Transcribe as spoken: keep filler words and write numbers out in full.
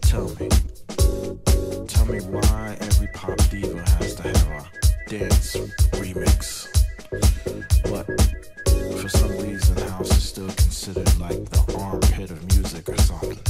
Tell me, tell me why every pop diva has to have a dance remix. But for some reason, house is still considered like the armpit of music or something.